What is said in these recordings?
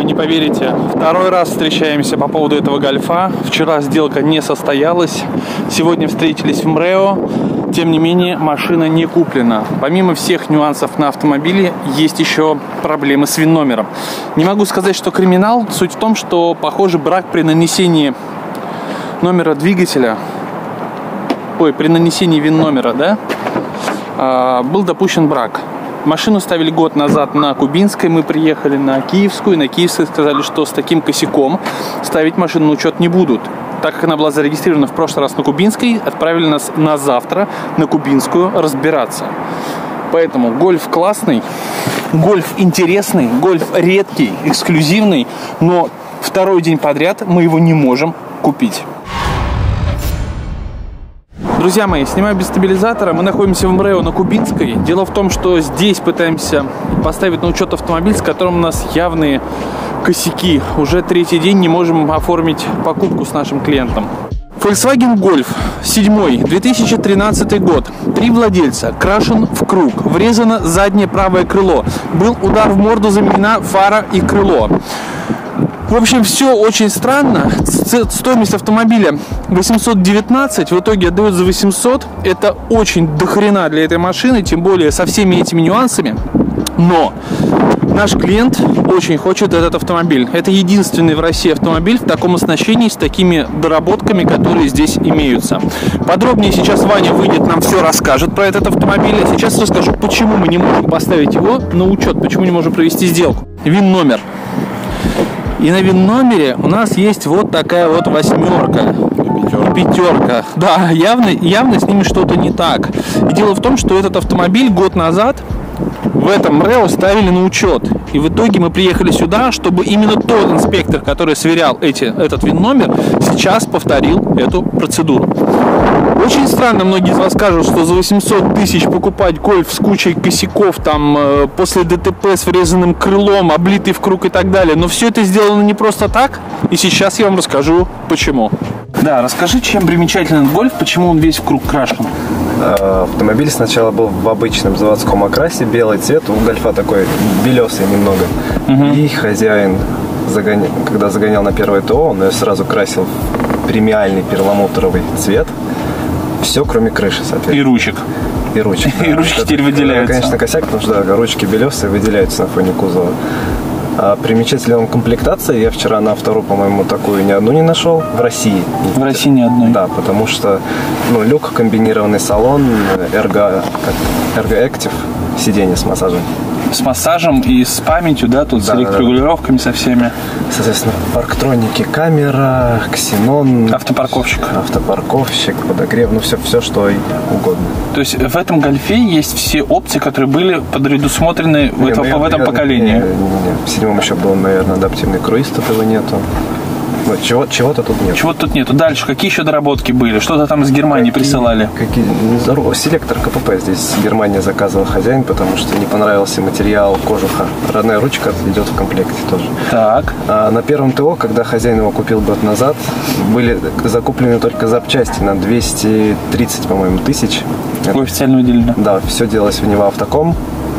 вы не поверите, второй раз встречаемся по поводу этого гольфа. Вчера сделка не состоялась, сегодня встретились в МРЭО. Тем не менее, машина не куплена. Помимо всех нюансов на автомобиле, есть еще проблемы с ВИН-номером. Не могу сказать, что криминал. Суть в том, что, похоже, брак при нанесении номера двигателя, при нанесении ВИН-номера, да, был допущен брак. Машину ставили год назад на Кубинской, мы приехали на Киевскую. На Киевской сказали, что с таким косяком ставить машину на учет не будут. Так как она была зарегистрирована в прошлый раз на Кубинской, отправили нас на завтра на Кубинскую разбираться. Поэтому гольф классный, гольф интересный, гольф редкий, эксклюзивный, но второй день подряд мы его не можем купить. Друзья мои, снимаю без стабилизатора. Мы находимся в МРЭО на Кубинской. Дело в том, что здесь пытаемся поставить на учет автомобиль, с которым у нас явные косяки. Уже третий день не можем оформить покупку с нашим клиентом. Volkswagen Golf 7, 2013 год. 3 владельца. Крашен в круг. Врезано заднее правое крыло. Был удар в морду, заменена фара и крыло. В общем, все очень странно. Стоимость автомобиля 819, в итоге отдают за 800. Это очень дохрена для этой машины, тем более со всеми этими нюансами. Но наш клиент очень хочет этот автомобиль. Это единственный в России автомобиль в таком оснащении, с такими доработками, которые здесь имеются. Подробнее сейчас Ваня выйдет, нам все расскажет про этот автомобиль. А сейчас расскажу, почему мы не можем поставить его на учет, почему не можем провести сделку. ВИН-номер. И на ВИН-номере у нас есть вот такая вот восьмерка. Пятерка. Да, явно с ними что-то не так. И дело в том, что этот автомобиль год назад в этом МРЭО ставили на учет. И в итоге мы приехали сюда, чтобы именно тот инспектор, который сверял этот ВИН-номер, сейчас повторил эту процедуру. Очень странно, многие из вас скажут, что за 800 тысяч покупать гольф с кучей косяков, там, после ДТП с врезанным крылом, облитый в круг и так далее. Но все это сделано не просто так, и сейчас я вам расскажу, почему. Да, расскажи, чем примечателен гольф, почему он весь в круг крашен. Автомобиль сначала был в обычном заводском окрасе, белый цвет, у гольфа такой белесый немного. И хозяин, когда загонял на первое ТО, он ее сразу красил в премиальный перламутровый цвет. Все, кроме крыши, соответственно. И ручек. И ручек. И ручки теперь выделяются. Конечно, косяк, потому что да, ручки белесые выделяются на фоне кузова. Примечателен он комплектация. Я вчера на автору, по-моему, такую ни одну не нашел. В России. В России ни одной. Да, потому что люк, комбинированный салон, Ergo Active, сиденье с массажем. С массажем и с памятью, да, тут да, с электрорегулировками, со всеми. Соответственно, парктроники, камера, ксенон. Автопарковщик, подогрев, все, что угодно. То есть в этом гольфе есть все опции, которые были предусмотрены в этом поколении? Не. В 7-м еще был, наверное, адаптивный круиз, тут его нету. Чего-то тут нет. Чего-то тут нету. Дальше, какие еще доработки были? Что-то там из Германии присылали? Селектор КПП здесь Германия заказывал хозяин, потому что не понравился материал кожуха. Родная ручка идет в комплекте тоже. Так. На первом ТО, когда хозяин его купил год назад, были закуплены только запчасти на 230, по-моему, тысяч. Вы официально выделили? Да, все делалось в Нева Автоком.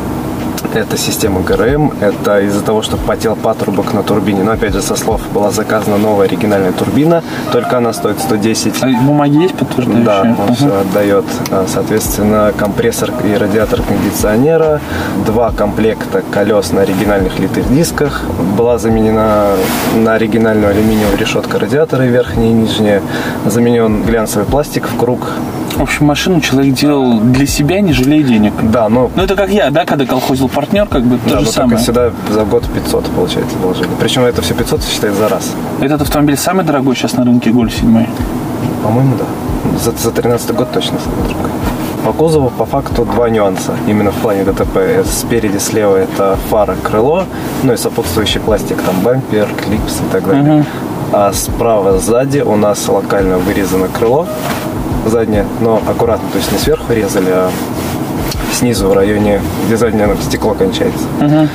Это система ГРМ, это из-за того, что потел патрубок на турбине. Но опять же, со слов, была заказана новая оригинальная турбина, только она стоит 110. А бумаги есть подтверждающие? Да, он все отдает. Соответственно, компрессор и радиатор кондиционера, 2 комплекта колес на оригинальных литых дисках. Была заменена на оригинальную алюминиевую решетка радиатора, верхняя и нижняя. Заменен глянцевый пластик в круг. В общем, машину человек делал для себя, не жалея денег. Да, но... Ну, это как я, да, когда колхозил партнер, как бы то же самое. Только сюда за год 500, получается, вложили. Причем это все 500 считает за раз. Этот автомобиль самый дорогой сейчас на рынке, Golf 7? По-моему, да. За 13 год точно самый дорогой. По кузову, по факту, 2 нюанса. Именно в плане ДТП. Спереди, слева это фара, крыло, и сопутствующий пластик, там бампер, клипс и так далее. А справа, сзади у нас локально вырезано крыло заднее, но аккуратно, то есть не сверху резали, а снизу в районе, где заднее стекло кончается.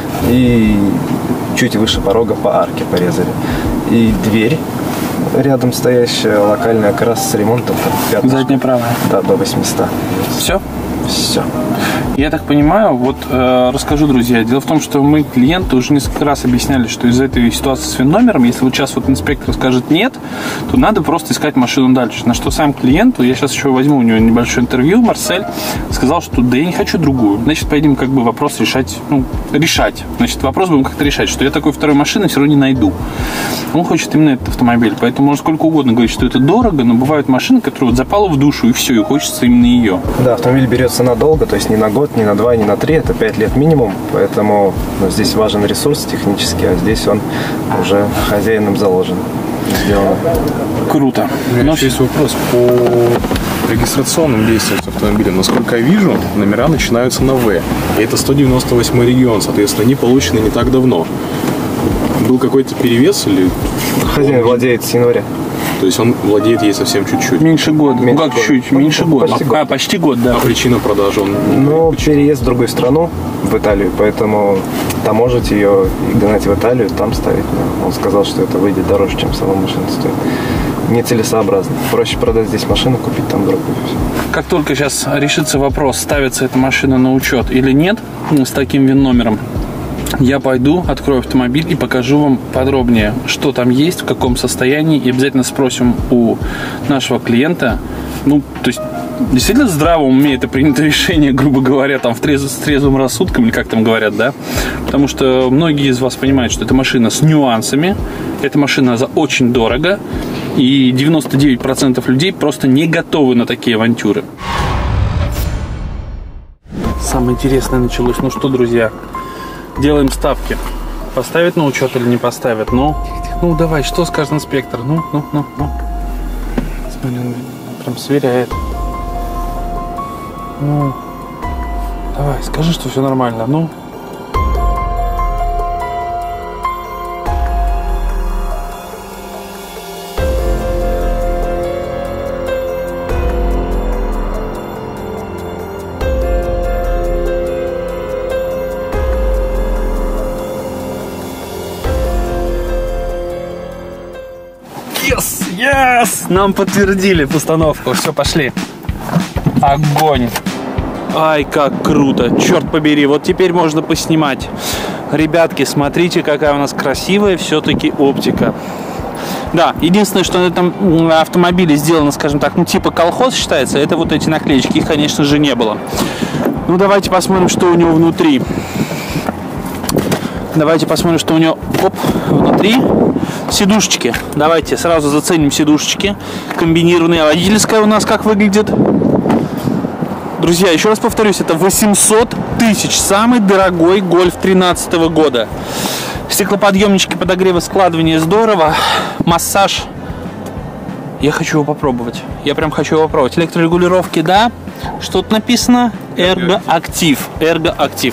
И чуть выше порога по арке порезали. И дверь рядом стоящая, локальная, как раз с ремонтом. Задняя правая? Да, до 800. Все? Все. Я так понимаю, вот расскажу, друзья. Дело в том, что мы клиенту уже несколько раз объясняли, что из-за этой ситуации с ВИН-номером, если вот сейчас вот инспектор скажет нет, то надо просто искать машину дальше. На что сам клиенту, я сейчас еще возьму у него небольшое интервью, Марсель сказал, что да я не хочу другую. Значит, поедем как бы вопрос решать, решать. Значит, вопрос будем как-то решать, что я такой второй машины все равно не найду. Он хочет именно этот автомобиль, поэтому можно сколько угодно говорить, что это дорого, но бывают машины, которые вот запала в душу и все, и хочется именно ее. Да, автомобиль берется надолго, то есть не на год, не на 2, не на 3, это 5 лет минимум, поэтому здесь важен ресурс технический, а здесь он уже хозяином заложен, сделано. Круто. У меня еще есть вопрос по регистрационным действиям с автомобилем. Насколько я вижу, номера начинаются на В. И это 198 регион, соответственно, они получены не так давно. Был какой-то перевес или... Хозяин владеет с января. То есть он владеет ей совсем чуть-чуть. Меньше года. Меньше как года. чуть? Меньше года. Почти год. Почти год, да. А причина продажи он... Ну, переезд в другую страну, в Италию, поэтому таможить ее и гнать в Италию, там ставить. Но он сказал, что это выйдет дороже, чем сама машина стоит. Нецелесообразно. Проще продать здесь машину, купить там другую. Как только сейчас решится вопрос, ставится эта машина на учет или нет с таким ВИН-номером, я пойду, открою автомобиль и покажу вам подробнее, что там есть, в каком состоянии. И обязательно спросим у нашего клиента, то есть действительно в здравом уме это принято решение, грубо говоря, там с трезвым рассудком, или как там говорят, да? Потому что многие из вас понимают, что это машина с нюансами, эта машина за очень дорого, и 99% людей просто не готовы на такие авантюры. Самое интересное началось. Ну что, друзья, делаем ставки. Поставят на учет или не поставят? Ну, давай, что скажет инспектор? Ну. Смотри, он прям сверяет. Ну, давай, скажи, что все нормально. Ну. Yes! Нам подтвердили постановку. Все, пошли. Огонь. Ай, как круто. Черт побери, вот теперь можно поснимать. Ребятки, смотрите, какая у нас красивая все-таки оптика. Да, единственное, что на этом автомобиле сделано, скажем так, типа колхоз считается, это вот эти наклеечки. Их, конечно же, не было. Давайте посмотрим, что у него внутри. Давайте посмотрим, что у него внутри. Сидушечки. Давайте сразу заценим сидушечки. Комбинированные. Водительская у нас как выглядит? Друзья, еще раз повторюсь, это 800 тысяч. Самый дорогой Гольф 2013 года. Стеклоподъемнички, подогревы, складывание здорово. Массаж. Я хочу его попробовать. Я прям хочу его попробовать. Электрорегулировки, да. Что тут написано? Эргоактив. Эргоактив.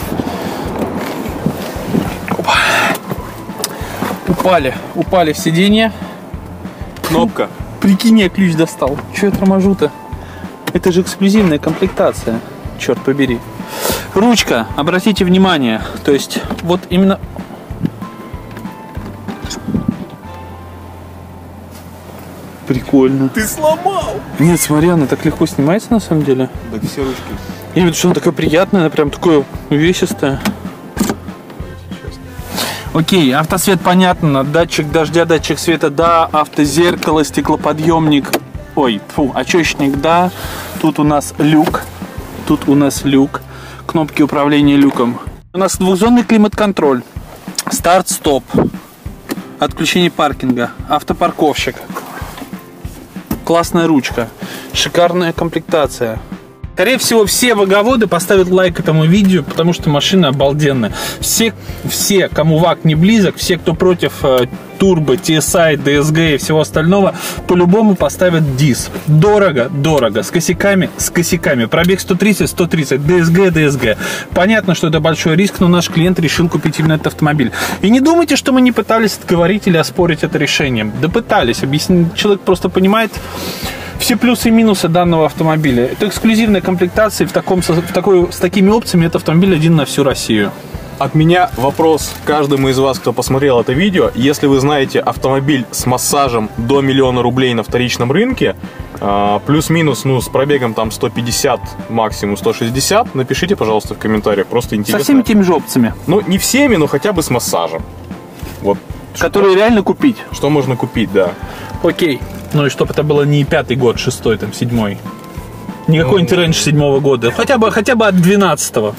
Упали в сиденье. Кнопка. Прикинь, я ключ достал. Че я торможу-то? Это же эксклюзивная комплектация. Черт побери. Ручка, обратите внимание. То есть, вот именно... Прикольно. Ты сломал! Нет, смотри, она так легко снимается на самом деле. Так все ручки. Я имею в виду, что она такая приятная, она прям такое увесистая. Окей, автосвет понятно, датчик дождя, датчик света, да, автозеркало, стеклоподъемник, очечник, да, тут у нас люк, кнопки управления люком. У нас двухзонный климат-контроль, старт-стоп, отключение паркинга, автопарковщик, классная ручка, шикарная комплектация. Скорее всего, все ваговоды поставят лайк этому видео, потому что машина обалденная. Все, кому ВАГ не близок, все, кто против турбо, TSI, DSG и всего остального, по-любому поставят ДИС. Дорого, с косяками, Пробег 130, DSG. Понятно, что это большой риск, но наш клиент решил купить именно этот автомобиль. И не думайте, что мы не пытались отговорить или оспорить это решение. Да пытались. Человек просто понимает все плюсы и минусы данного автомобиля. Это эксклюзивная комплектация, с такими опциями это автомобиль один на всю Россию. От меня вопрос каждому из вас, кто посмотрел это видео. Если вы знаете автомобиль с массажем до 1 000 000 рублей на вторичном рынке, Плюс-минус, ну, с пробегом там 150, максимум 160. Напишите, пожалуйста, в комментариях, просто интересно. Со всеми теми же опциями. Ну, не всеми, но хотя бы с массажем. Вот. Которые реально купить. Что можно купить, да. Окей. Ну и чтобы это было не 5-й год, 6-й, там, 7-й. Не какой-нибудь рейндж 7-го года. Хотя бы от 12-го.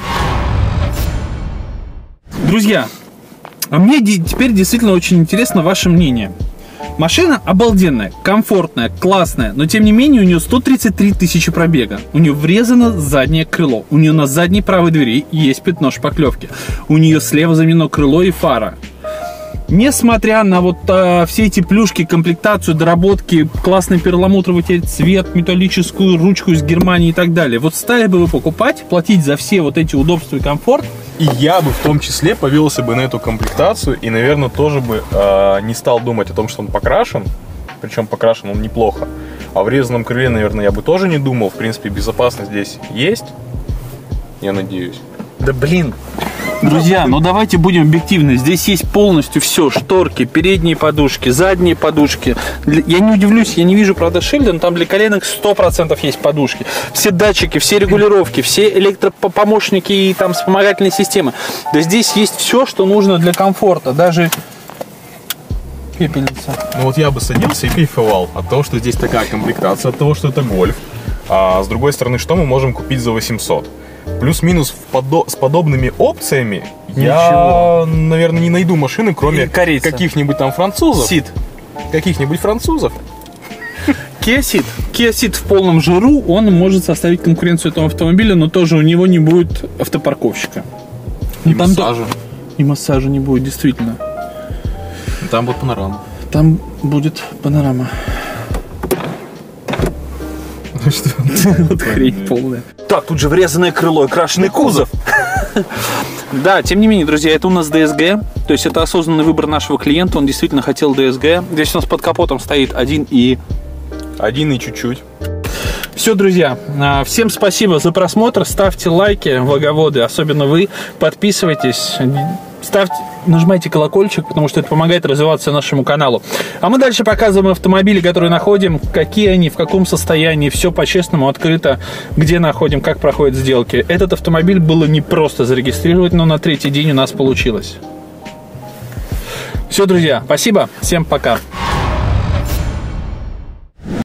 Друзья, а мне теперь действительно очень интересно ваше мнение. Машина обалденная, комфортная, классная, но тем не менее у нее 133 тысячи пробега. У нее врезано заднее крыло. У нее на задней правой двери есть пятно шпаклевки. У нее слева заменено крыло и фара. Несмотря на вот все эти плюшки, комплектацию, доработки, классный перламутровый цвет, металлическую ручку из Германии и так далее, вот стали бы вы покупать, платить за все вот эти удобства и комфорт? И я бы в том числе повелся бы на эту комплектацию и, наверное, тоже бы не стал думать о том, что он покрашен. Причем покрашен он неплохо. О врезанном крыле, наверное, я бы тоже не думал. В принципе, безопасность здесь есть. Я надеюсь. Да блин. Друзья, ну давайте будем объективны. Здесь есть полностью все. Шторки, передние подушки, задние подушки. Я не удивлюсь, я не вижу, правда, шильда, но там для коленок 100% есть подушки. Все датчики, все регулировки, все электропомощники и там вспомогательные системы. Да здесь есть все, что нужно для комфорта. Даже пепельница. Ну вот я бы садился и кайфовал от того, что здесь такая комплектация, от того, что это гольф. А с другой стороны, что мы можем купить за 800? Плюс-минус с подобными опциями я, наверное, не найду машины, кроме каких-нибудь там французов. Каких-нибудь французов. Kia Ceed в полном жиру, он может составить конкуренцию этому автомобилю, но тоже у него не будет автопарковщика. И массажа. И массажа не будет, действительно. Там будет панорама. Там будет панорама. Вот хрень полная. Так, тут же врезанное крыло и крашеный кузов. Да, тем не менее, друзья, это у нас DSG. То есть это осознанный выбор нашего клиента. Он действительно хотел DSG. Здесь у нас под капотом стоит 1.и. 1 и чуть-чуть. Все, друзья, всем спасибо за просмотр. Ставьте лайки, влаговоды, особенно вы. Подписывайтесь. Нажимайте колокольчик, потому что это помогает развиваться нашему каналу. А мы дальше показываем автомобили, которые находим, какие они, в каком состоянии. Все по-честному, открыто, где находим, как проходят сделки. Этот автомобиль было не просто зарегистрировать, но на 3-й день у нас получилось. Все, друзья, спасибо, всем пока.